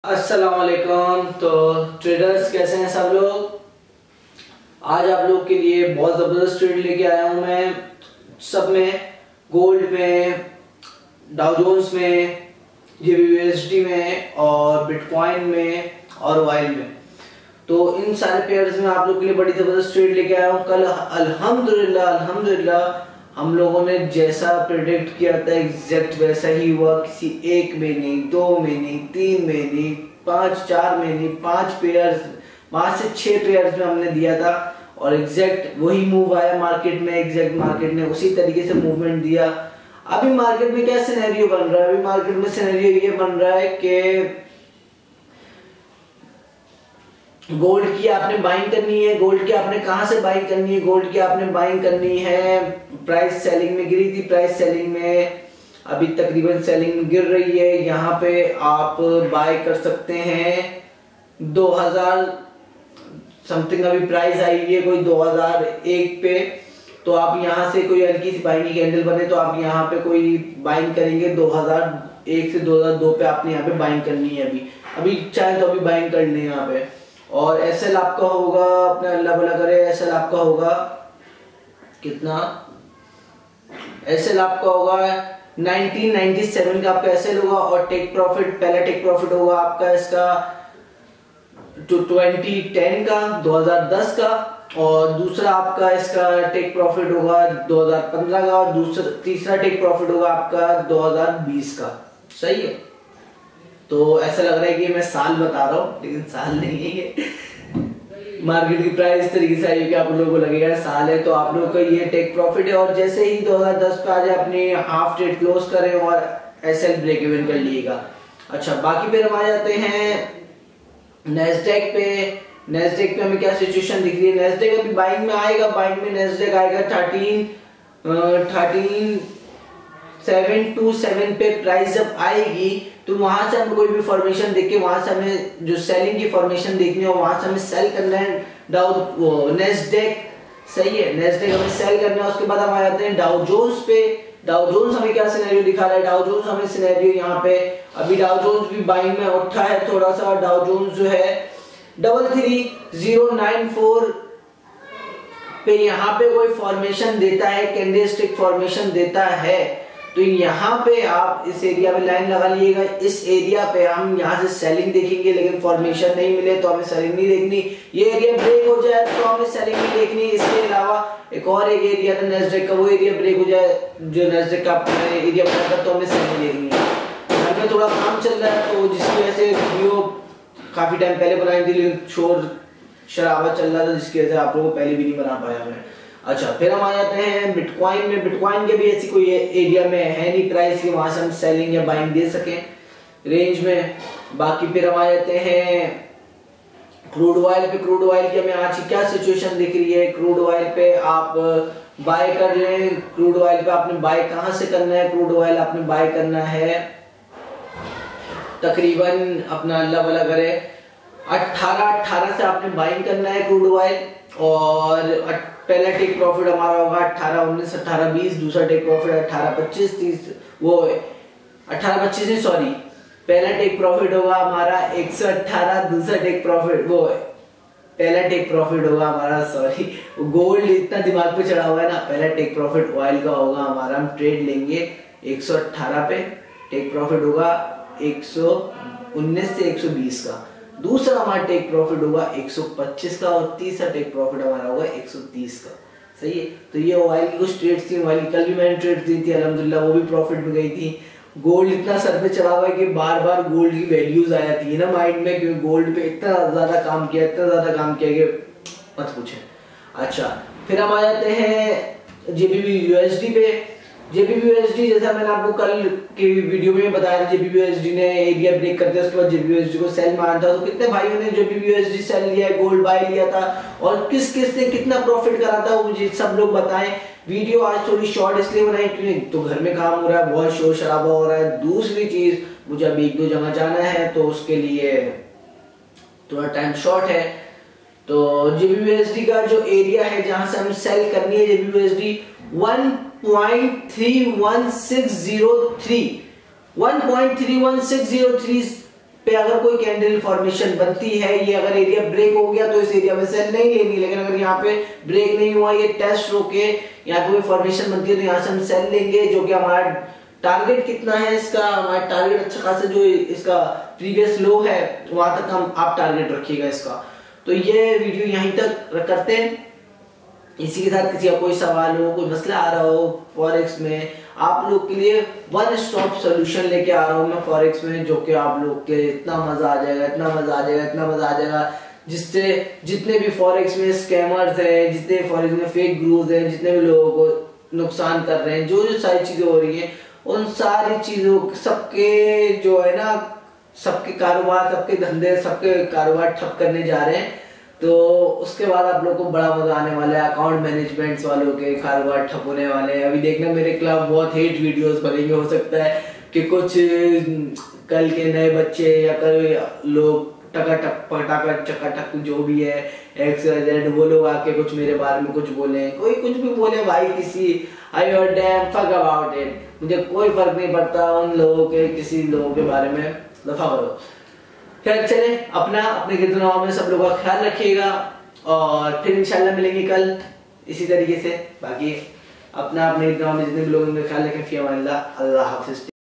अस्सलाम वालेकुम। तो ट्रेडर्स कैसे हैं सब लोग। आज आप लोग के लिए बहुत ज़बरदस्त ट्रेड लेके आया हूं मैं। सब में, गोल्ड में, डाउ जोन्स में, यूएसडी में और बिटकॉइन में और ऑयल में। तो इन सारे पेयर्स में आप लोग के लिए बड़ी ज़बरदस्त ट्रेड लेके आया हूं। कल अल्हम्दुलिल्लाह हम लोगों ने जैसा प्रेडिक्ट किया था एग्जैक्ट वैसा ही हुआ। किसी एक में नहीं, दो में नहीं, तीन में नहीं, 4 में नहीं, 5 पेयर्स, 5 से 6 पेयर्स में हमने दिया था और एग्जैक्ट वही मूव आया मार्केट में। एग्जैक्ट मार्केट ने उसी तरीके से मूवमेंट दिया। अभी मार्केट में क्या सिनेरियो बन रहा है? अभी मार्केट में सिनेरियो ये बन रहा है कि गोल्ड की आपने बाइंग करनी है। गोल्ड की आपने कहां से बाइंग करनी है? गोल्ड की आपने बाइंग करनी है, प्राइस सेलिंग में गिरी थी, प्राइस सेलिंग में अभी तकरीबन सेलिंग में गिर रही है। यहाँ पे आप बाय कर सकते हैं 2000 समथिंग अभी प्राइस आई है, कोई 2001 पे। तो आप यहाँ से कोई हल्की सी बाइंग की कैंडल बने तो आप यहाँ पे कोई बाइंग करेंगे 2001 से 2002 पे आपने यहाँ पे बाइंग करनी है। अभी चाहे तो अभी बाइंग कर लें यहाँ पे। और एसएल आपका होगा, अपने अल्लाह भला करे, एसएल आपका होगा कितना? एसएल आपका होगा 1997 का आपका एसएल होगा। और टेक प्रॉफिट, पहला टेक प्रॉफिट होगा आपका इसका 2010 का, 2010 का। और दूसरा आपका इसका टेक प्रॉफिट होगा 2015 का। और तीसरा टेक प्रॉफिट होगा आपका 2020 का। सही है। तो ऐसा लग रहा है कि मैं साल बता रहा हूँ, लेकिन साल नहीं है ये। मार्केट की प्राइस इस तरीके से आई कि आप लोगों को लगेगा साल है। तो आप लोगों का ये टेक प्रॉफिट है। और जैसे ही 2010 पे आ जाए अपनी हाफ ट्रेड क्लोज करें और एसएल ब्रेक इवन कर लीजिएगा। अच्छा, बाकी फिर हम आ जाते हैं नेस्डेक पे। नेस्डेक पे हमें क्या सिचुएशन दिख रही है? नेस्डेक अभी बाइंग में आएगा। बाइंग में नेस्डेक आएगा 13727 पे। प्राइस जब आएगी तो वहां से हमें कोई भी फॉर्मेशन देख के वहां से हमें जो सेलिंग की फॉर्मेशन देखनी है वहां से हमें सेल करना है नेस्डेक। सही है, नेस्डेक हमें सेल करना है। उसके बाद हम आ जाते हैं डाउ जोन्स पे। डाउ जोन्स हमें क्या सिनेरियो दिखा रहा है? डाउ जोन्स हमें सिनेरियो यहाँ पे अभी डाउ जोन्स भी बाइंग में उठा है थोड़ा सा। डाउ जोन्स जो है 33094 पे यहाँ पे कोई फॉर्मेशन देता है, कैंडलस्टिक फॉर्मेशन देता है। तो यहाँ पे आप इस एरिया में लाइन लगा लीजिएगा। इस एरिया पे हम यहाँ से सेलिंग देखेंगे, लेकिन फॉर्मेशन नहीं मिले तो हमें सेलिंग नहीं देखनी। ये एरिया ब्रेक हो जाए तो हमें सेलिंग नहीं देखनी। इसके अलावा एक और एक एरिया था नेस्डेक का, वो एरिया ब्रेक हो जाए जो नेस्डेक का एरिया बना था तो हमें सेलिंग देखनी है। घर में थोड़ा काम चल रहा है तो जिसकी वजह से वीडियो काफी टाइम पहले बनाई थी, लेकिन शोर शराबा चल रहा था जिसकी वजह से आप लोगों को पहले भी नहीं बना पाया मैं। अच्छा, फिर हम आ जाते हैं बिटकॉइन में। बिटकॉइन के भी ऐसी कोई एरिया में है नहीं प्राइस की वहां से हम सेलिंग या बाइंग दे सकें रेंज में। बाकी फिर हम आ जाते हैं क्रूड ऑयल पे। क्रूड ऑयल की हमें आज की क्या सिचुएशन दिख रही है? क्रूड ऑयल पे आप बाय कर लें। क्रूड ऑयल पे आपने बाय कहां से करना है? क्रूड ऑयल आपने बाय करना है तकरीबन, अपना अल्लाह भला करे, 18 से आपने बाइंग करना है क्रूड ऑयल। और पहला टेक प्रॉफिट हमारा होगा 18-19, 18-20। दूसरा टेक प्रॉफिट 18-25-30, वो 18-25 नहीं, सॉरी, पहला टेक प्रॉफिट होगा हमारा 118। दूसरा टेक प्रॉफिट वो पहला टेक प्रॉफिट होगा हमारा, सॉरी, गोल्ड इतना दिमाग पे चढ़ा हुआ है ना। पहला टेक प्रॉफिट ऑयल का होगा हमारा, हम ट्रेड लेंगे 118 पे। टेक प्रॉफिट होगा 119 से 120 का। दूसरा हमारा टेक प्रॉफिट होगा 125 का। और तीसरा टेक प्रॉफिट हमारा होगा 130 का। सही है। तो ये ऑयल की कुछ ट्रेड्स थी। ऑयल की कल भी मैंने ट्रेड दी थी, अल्हम्दुलिल्लाह वो भी प्रॉफिट में गई थी। गोल्ड इतना सर पे चढ़ा हुआ है कि बार बार गोल्ड की वैल्यूज आ जाती है ना माइंड में, क्योंकि गोल्ड पे इतना ज्यादा काम किया कि मत पूछे। अच्छा, फिर हम आ जाते हैं जेबीबी यूएसडी पे। जेबीबी यूएसडी जैसा मैंने आपको कल की वीडियो में बताया था, जेबीबी यूएसडी ने एरिया ब्रेक करते उसके बाद जेबीबी यूएसडी को सेल मारा था। तो कितने भाइयों ने जेबीबी यूएसडी सेल लिया है, गोल्ड बाय लिया था, और किस किस ने कितना प्रॉफिट करा था, वो मुझे सब लोग बताएं। वीडियो आज थोड़ी शॉर्ट इसलिए बनाई क्योंकि तो घर में काम हो रहा है, बहुत शोर शराबा हो रहा है। दूसरी चीज, मुझे अभी 1-2 जगह जाना है तो उसके लिए थोड़ा टाइम शॉर्ट है। तो जेबीबी यूएसडी का जो एरिया है जहां से हम सेल करनी है जेबीबी यूएसडी 1.31603 पे अगर कोई कैंडल फॉर्मेशन बनती है, ये अगर एरिया ब्रेक हो गया तो इस एरिया में सेल नहीं लेनी। लेकिन अगर यहाँ पे ब्रेक नहीं हुआ, ये टेस्ट रोके, यहाँ पे कोई फॉर्मेशन बनती है तो यहाँ से हम सेल लेंगे। जो कि हमारा टारगेट कितना है इसका, हमारा टारगेट अच्छा खासा जो इसका प्रीवियस लो है वहां तक हम आप टारगेट रखिएगा इसका। तो ये वीडियो यहीं तक करते हैं। इसी के साथ किसी का कोई सवाल हो, कोई मसला आ रहा हो फॉरेक्स में, आप लोग के लिए वन स्टॉप सोल्यूशन लेके आ रहा हूँ मैं फॉरेक्स में, जो कि आप लोग के इतना मजा आ जाएगा, इतना मजा आ जाएगा, इतना मजा आ जाएगा, जिससे जितने भी फॉरेक्स में स्कैमर्स हैं, जितने फॉरेक्स में फेक गुरुज हैं, जितने भी लोगों को नुकसान कर रहे हैं, जो जो सारी चीजें हो रही हैं, उन सारी चीजों सबके जो है ना, सबके कारोबार, सबके धंधे, सबके कारोबार ठप करने जा रहे हैं। तो उसके बाद आप लोग को बड़ा मजा आने वाला है। अकाउंट मैनेजमेंट्स वालों के कारोबार ठप होने वाले हैं। अभी देखना मेरे खिलाफ बहुत हेट वीडियोस बनेंगे, हो सकता है कि कुछ कल के नए बच्चे या कल लोग टकाटक पटाखा चकाटक जो भी है XYZ वो लोग आके कुछ मेरे बारे में कुछ बोले, कोई कुछ भी बोले भाई, किसी आई और डैम फक अबाउट इट, मुझे कोई फर्क नहीं पड़ता उन लोगों के, किसी लोगों के बारे में दफा करो। खैर चले, अपने गिरदुनाओं में सब लोगों का ख्याल रखिएगा और फिर इंशाल्लाह मिलेंगे कल इसी तरीके से। बाकी अपने गिरदुनाओं में जितने भी लोगों का ख्याल रखें, फी अमान अल्लाह, अल्लाह हाफिज।